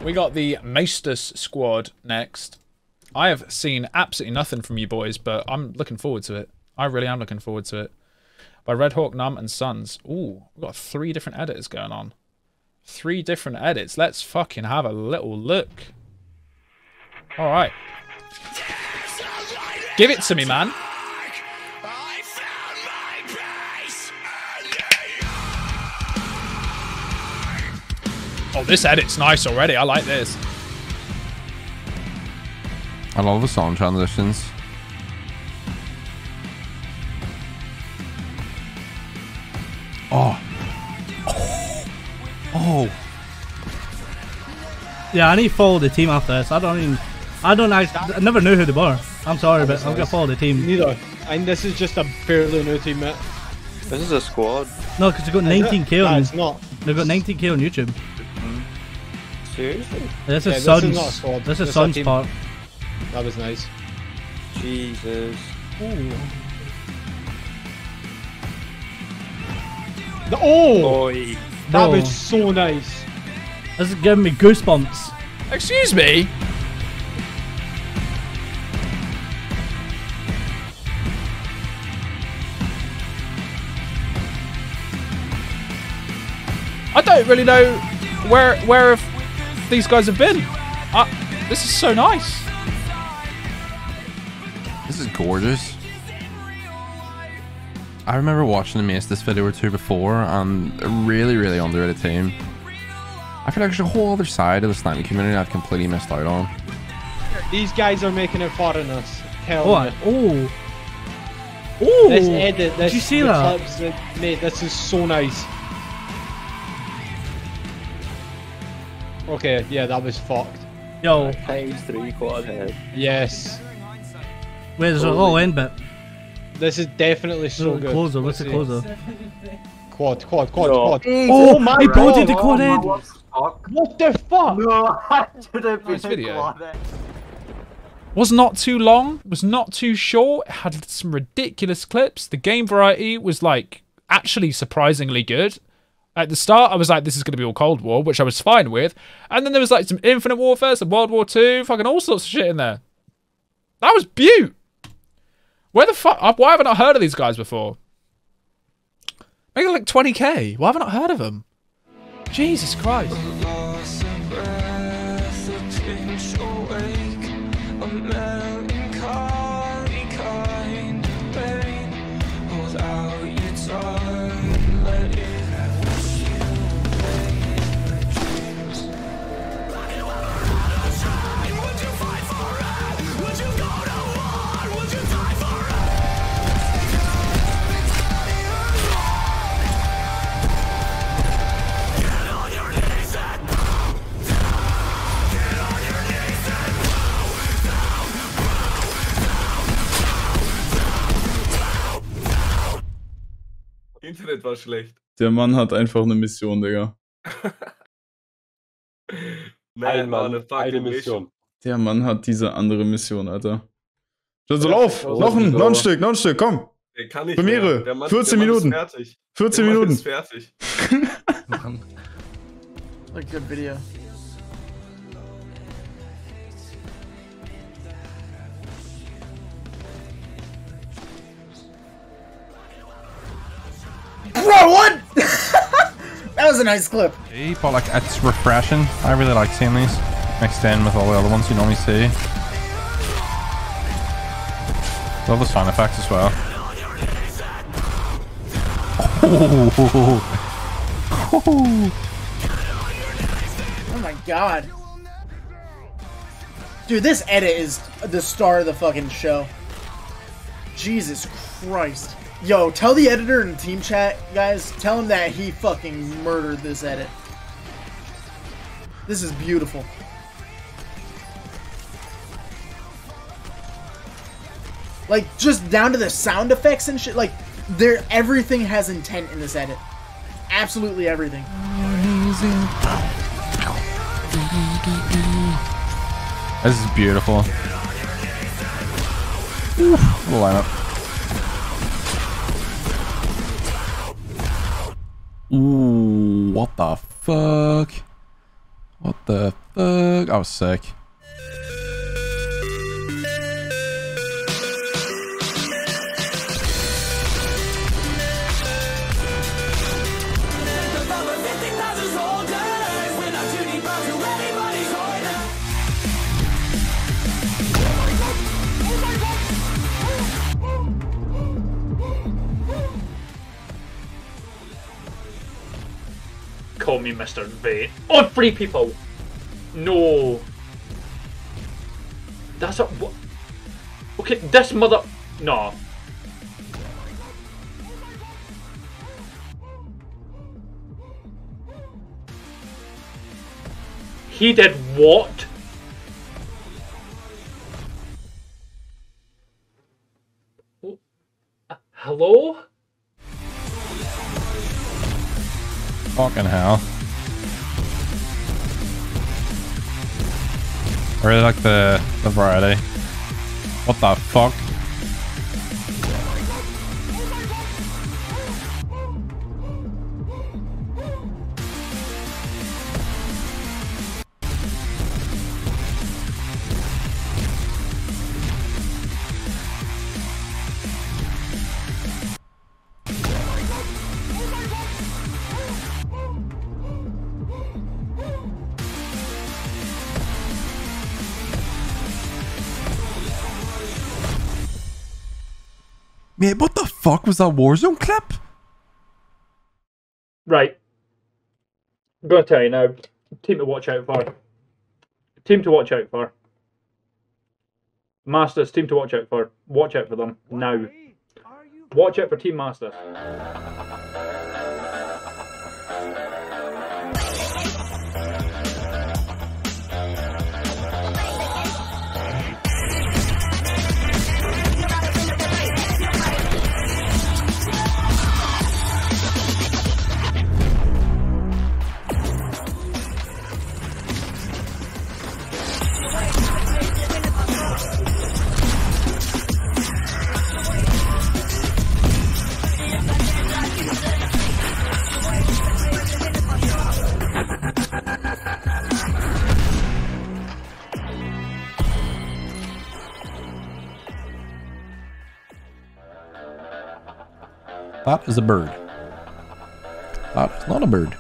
We got the Maesters squad next. I have seen absolutely nothing from you boys, but I'm looking forward to it. I really am looking forward to it. By Red Hawk, Numb, and Sons. Ooh, we've got 3 different edits going on. 3 different edits. Let's fucking have a little look. Alright. Give it to me, man. Oh, this edit's nice already. I like this. I love the song transitions. Oh. Oh. Yeah, I need to follow the team after this. I never knew who they were. I'm sorry, but I'm gonna follow the team. Neither. And this is just a fairly new team, mate. This is a squad. No, because they've got 19k on. It's not. They've got 19k on YouTube. Seriously? This is This is Sun's. not a squad. This is This Sun's is a team. part. That was nice. Jesus. Ooh. Oi. That Bro, was so nice. this is giving me goosebumps. Excuse me? I don't really know where these guys have been. This is so nice. This is gorgeous. I remember watching the Maesters video or 2 before, and a really, really underrated team. I feel like there's a whole other side of the sniping community I've completely missed out on. These guys are making it far in us. Tell What? me. Oh. Oh. This edit, this Did you see the that? clips, mate, this is so nice. Okay, yeah, that was fucked. Yo, ×3 quad head. Yes. wait, there's an all in bit. This is definitely so good. Closer, what's the see. closer? Quad. No. Oh, my he God. bolted the quad head. What the fuck? No, I didn't Nice video. quad it. Was not too long, was not too short, it had some ridiculous clips. The game variety was like actually surprisingly good. At the start, I was like, this is going to be all Cold War, which I was fine with. And then there was like some Infinite Warfare, some World War II, fucking all sorts of shit in there. That was beaut. Where the fuck? Why haven't I heard of these guys before? Making like 20k. Why haven't I heard of them? Jesus Christ. Internet war schlecht. Der Mann hat einfach eine Mission, Digga. Nein, Mann, eine Mission. Der Mann hat diese andere Mission, Alter. Also lauf! Noch ein Stück, komm! Der kann nicht Premiere, mehr. Der Mann, 14 der Mann Minuten. Ist fertig. 14 der Mann Minuten. Ist fertig. A good video. Bro, what? That was a nice clip. But like, it's refreshing. I really like seeing these mixed in with all the other ones you normally see. Love the sound effects as well. Oh my god. Dude, this edit is the star of the fucking show. Jesus Christ. Yo, tell the editor in the team chat, guys, tell him that he fucking murdered this edit. This is beautiful. Like, just down to the sound effects and shit, like, everything has intent in this edit. Absolutely everything. This is beautiful. Ooh, the lineup. Ooh, what the fuck? What the fuck? I was sick. Call me Mr. V. On Free People! No. That's a... What? Okay, this mother... No. He did what? Hello? Fucking hell. I really like the variety. What the fuck? Mate, what the fuck was that Warzone clip? Right. I'm going to tell you now. Team to watch out for. Team to watch out for. Masters, team to watch out for. Watch out for them now. Watch out for Team Masters. That is a bird. That is not a bird.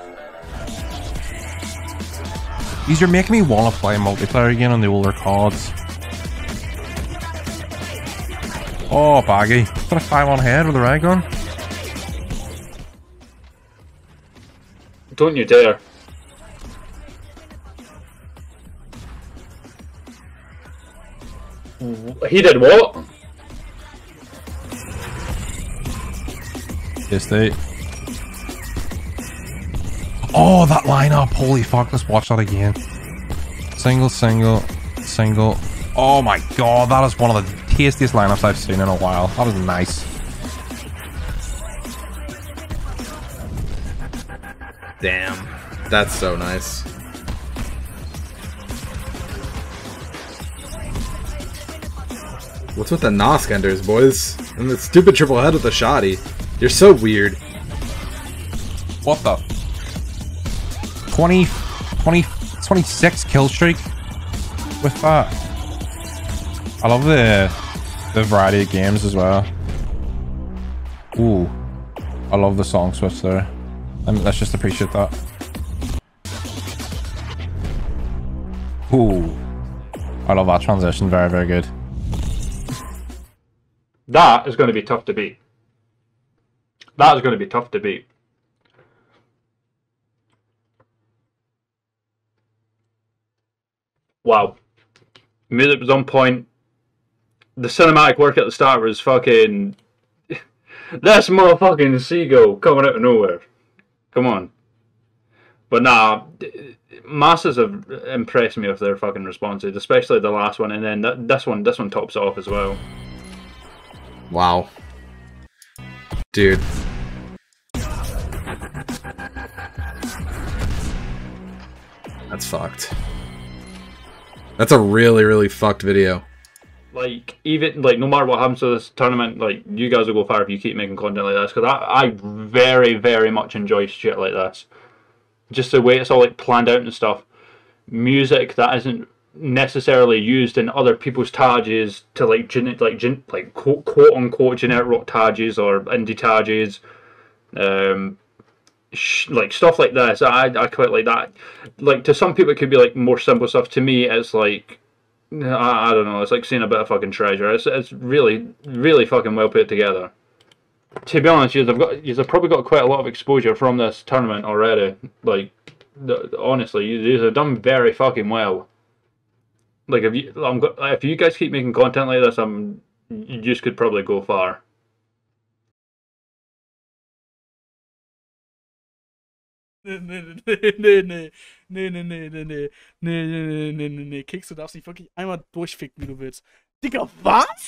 These are making me want to play multiplayer again on the older CODs. Oh, baggy. Got a 5 on head with a ray gun. Don't you dare. He did what? State. Oh, that lineup. Holy fuck. Let's watch that again. Single, single, single. Oh my god. That is one of the tastiest lineups I've seen in a while. That was nice. Damn. That's so nice. What's with the Nosk enders, boys? And the stupid triple head with the shoddy. You're so weird. What the? 26 kill streak with that. I love the variety of games as well. Ooh. I love the song switch there. Let's just appreciate that. Ooh. I love that transition. Very, very good. That is going to be tough to beat. That is going to be tough to beat. Wow. Music was on point. The cinematic work at the start was fucking... That's motherfucking Seagull coming out of nowhere. Come on. But nah, Masters have impressed me with their fucking responses, especially the last one, and then this one tops it off as well. Wow. Dude. That's fucked. That's a really, really fucked video. Like, even, like, no matter what happens to this tournament, like, you guys will go far if you keep making content like this, because I very, very much enjoy shit like this. just the way it's all like planned out and stuff. Music that isn't necessarily used in other people's tages to like quote unquote generic rock tages or indie tages, like stuff like this. I quite like that. Like to some people it could be like more simple stuff. To me it's like I don't know, it's like seeing a bit of fucking treasure. It's really fucking well put together. To be honest, you've probably got quite a lot of exposure from this tournament already. Like honestly, you have done very fucking well. Like if you guys keep making content like this, you just could probably go far. Nee. Keks, du darfst dich wirklich einmal durchficken, wie du willst. Digga, was?